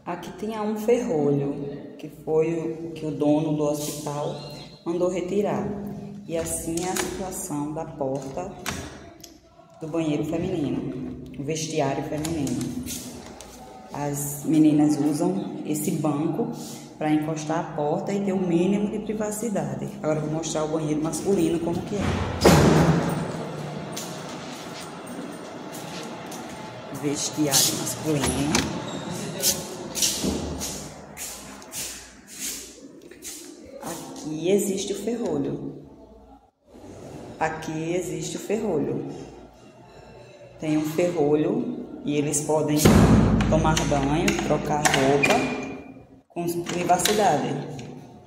Aqui tinha um ferrolho, que foi o que o dono do hospital mandou retirar. E assim é a situação da porta do banheiro feminino, o vestiário feminino. As meninas usam esse banco para encostar a porta e ter o mínimo de privacidade. Agora eu vou mostrar o banheiro masculino como que é. Vestiário masculino. Aqui existe o ferrolho. Aqui existe o ferrolho. Tem um ferrolho e eles podem tomar banho, trocar roupa com privacidade.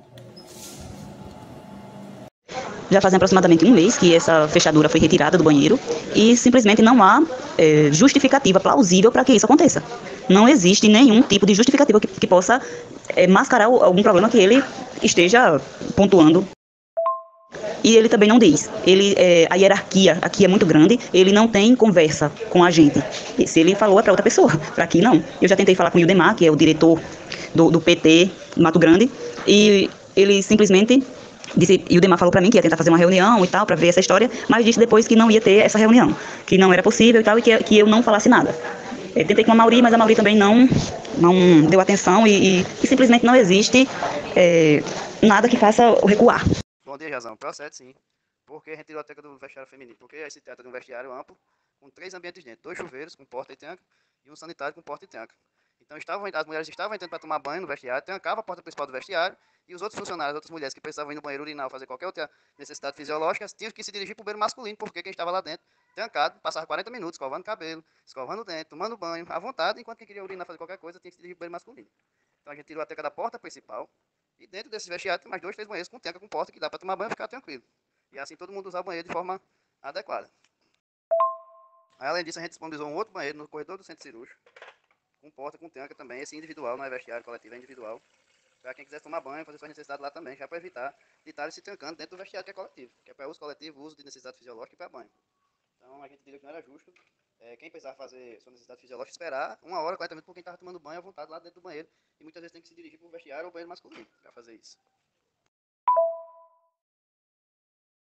Já faz aproximadamente um mês que essa fechadura foi retirada do banheiro e simplesmente não há justificativa plausível para que isso aconteça. Não existe nenhum tipo de justificativa que possa mascarar algum problema que ele esteja pontuando. E ele também não diz. A hierarquia aqui é muito grande, ele não tem conversa com a gente. E se ele falou é para outra pessoa, para aqui não. Eu já tentei falar com o Ildemar, que é o diretor do PT do Mato Grande, e ele simplesmente disse, e o Ildemar falou para mim que ia tentar fazer uma reunião e tal, para ver essa história, mas disse depois que não ia ter essa reunião, que não era possível e tal, e que eu não falasse nada. Tentei com a Mauri, mas a Mauri também não deu atenção e simplesmente não existe nada que faça recuar. Bom dia, Jazão. Procede sim. Porque a gente tirou a teca do vestiário feminino. Porque aí se trata de um vestiário amplo, com 3 ambientes dentro. 2 chuveiros com porta e tanque e um sanitário com porta e tanque. Então as mulheres estavam entrando para tomar banho no vestiário, trancava a porta principal do vestiário e os outros funcionários, as outras mulheres que precisavam ir no banheiro urinar ou fazer qualquer outra necessidade fisiológica, tinham que se dirigir para o banheiro masculino, porque quem estava lá dentro, trancado, passava 40 minutos escovando cabelo, escovando o dente, tomando banho, à vontade, enquanto quem queria urinar fazer qualquer coisa tinha que se dirigir para o banheiro masculino. Então a gente tirou a teca da porta principal. E dentro desse vestiário tem mais 2, 3 banheiros com tanca, com porta, que dá para tomar banho e ficar tranquilo. E assim todo mundo usar o banheiro de forma adequada. Aí, além disso, a gente disponibilizou um outro banheiro no corredor do centro cirúrgico, com porta, com tanca também. Esse individual, não é vestiário coletivo, é individual. Para quem quiser tomar banho, fazer suas necessidades lá também, já para evitar de estarem se trancando dentro do vestiário que é coletivo. Que é para uso coletivo, uso de necessidade fisiológica e para banho. Então a gente entendeu que não era justo quem precisava fazer sua necessidade fisiológica esperar 1 hora, 40 minutos por quem estava tomando banho à vontade lá dentro do banheiro. E muitas vezes tem que se dirigir para o vestiário ou banheiro masculino para fazer isso.